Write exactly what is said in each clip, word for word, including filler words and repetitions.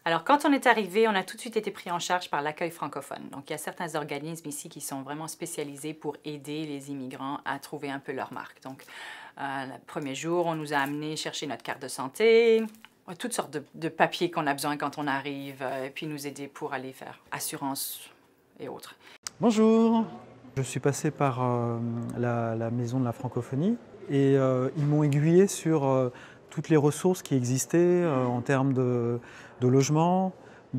Alors, quand on est arrivé, on a tout de suite été pris en charge par l'accueil francophone. Donc, il y a certains organismes ici qui sont vraiment spécialisés pour aider les immigrants à trouver un peu leur marque. Donc, euh, le premier jour, on nous a amenés chercher notre carte de santé, toutes sortes de, de papiers qu'on a besoin quand on arrive, euh, et puis nous aider pour aller faire assurance et autres. Bonjour, je suis passé par euh, la, la maison de la francophonie et euh, ils m'ont aiguillé sur euh, toutes les ressources qui existaient euh, en termes de, de logement,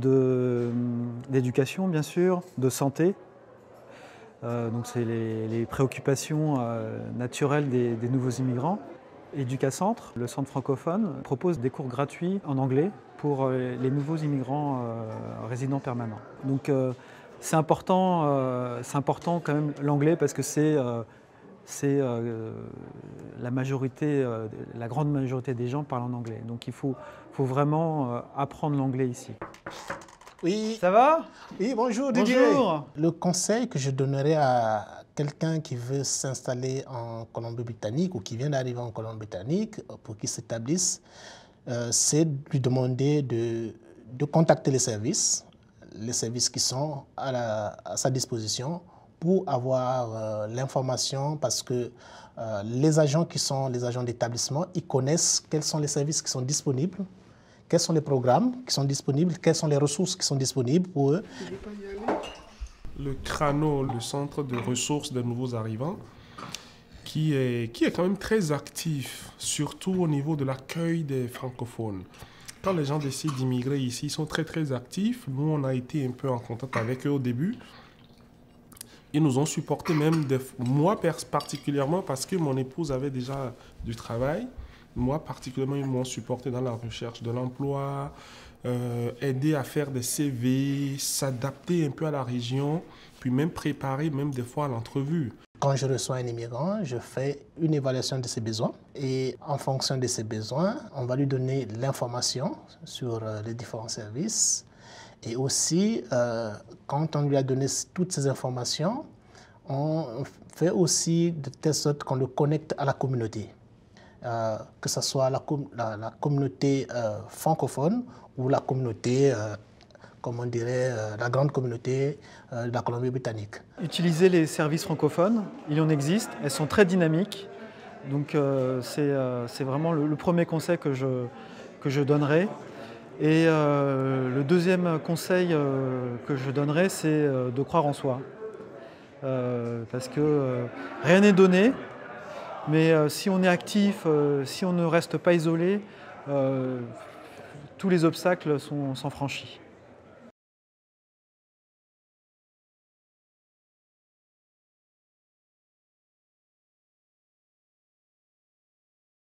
d'éducation bien sûr, de santé. Euh, donc c'est les, les préoccupations euh, naturelles des, des nouveaux immigrants. Educacentre, le centre francophone, propose des cours gratuits en anglais pour les nouveaux immigrants euh, résidents permanents. Donc euh, c'est important, euh, c'est important quand même l'anglais parce que c'est euh, euh, la majorité, euh, la grande majorité des gens parlent en anglais. Donc il faut, faut vraiment euh, apprendre l'anglais ici. Oui. Ça va? Oui, bonjour Didier. Bonjour. Le conseil que je donnerais à quelqu'un qui veut s'installer en Colombie-Britannique ou qui vient d'arriver en Colombie-Britannique pour qu'il s'établisse, euh, c'est de lui demander de, de contacter les services, les services qui sont à, la, à sa disposition pour avoir euh, l'information parce que euh, les agents qui sont les agents d'établissement, ils connaissent quels sont les services qui sont disponibles. Quels sont les programmes qui sont disponibles, quelles sont les ressources qui sont disponibles pour eux. Le CRANO, le centre de ressources des nouveaux arrivants, qui est, qui est quand même très actif, surtout au niveau de l'accueil des francophones. Quand les gens décident d'immigrer ici, ils sont très très actifs. Nous, on a été un peu en contact avec eux au début. Ils nous ont supporté même, des, moi particulièrement, parce que mon épouse avait déjà du travail. Moi, particulièrement, ils m'ont supporté dans la recherche de l'emploi, euh, aider à faire des C V, s'adapter un peu à la région, puis même préparer, même des fois à l'entrevue. Quand je reçois un immigrant, je fais une évaluation de ses besoins et en fonction de ses besoins, on va lui donner l'information sur euh, les différents services. Et aussi, euh, quand on lui a donné toutes ces informations, on fait aussi de telle sorte qu'on le connecte à la communauté. Euh, que ce soit la, com la, la communauté euh, francophone ou la communauté, euh, comme on dirait, euh, la grande communauté euh, de la Colombie-Britannique. Utiliser les services francophones, il en existe, elles sont très dynamiques. Donc euh, c'est euh, vraiment le, le premier conseil que je, que je donnerai. Et euh, le deuxième conseil euh, que je donnerai, c'est euh, de croire en soi. Euh, parce que euh, rien n'est donné. Mais euh, si on est actif, euh, si on ne reste pas isolé, euh, tous les obstacles sont, sont franchis.